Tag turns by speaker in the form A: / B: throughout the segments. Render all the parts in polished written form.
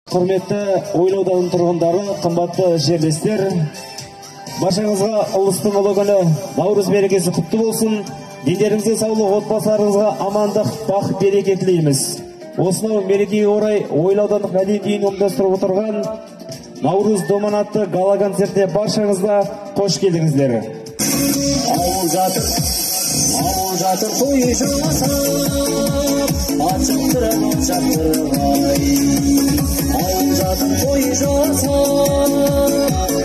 A: Құрметті Ойыл ауданының тұрғындары, қымбатты жерлестер, баршаңызға ұлыстың ұлы күні Наурыз мерекесі құтты болсын. Дендеріңізге саулық, отбасыларыңызға амандық, бақ, береке тілейміз. Осынау мерекеге орай Ойыл аудандық мәдениет үйін ұйымдастырып отырған Наурыз Думан атты гала концертіне баршаңызға қош келдіңіздер.
B: Ауыл жатыр той жасап, ат жатыр ай. Ауыл жатыр той жасап,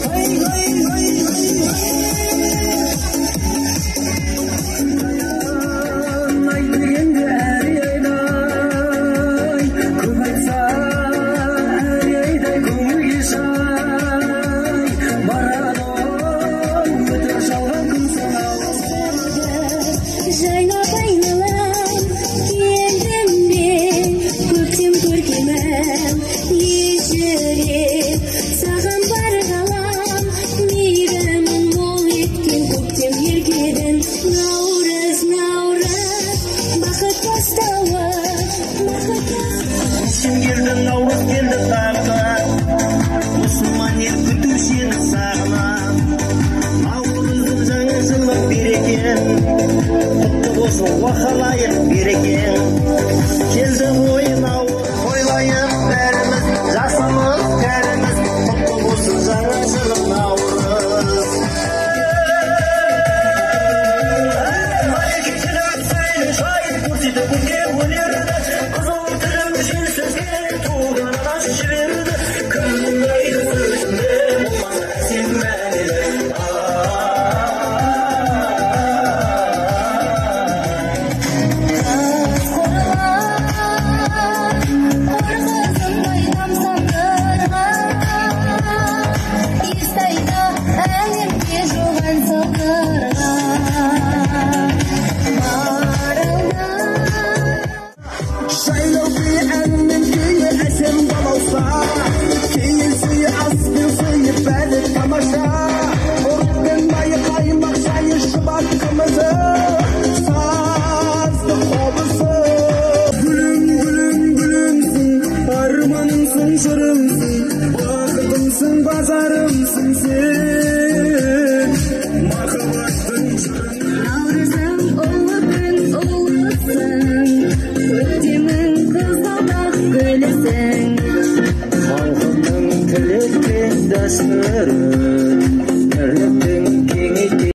B: Uaxalayық берекен, келді ойын ауыр, ойлайық бәріміз, жасымыз кәріміз, құтты болсын жаңа жылың Наурыз. Әрекеттен сайын шайып көрсетіп көкке өнерді, қызыл тілім жел сөзге туған ана жібер.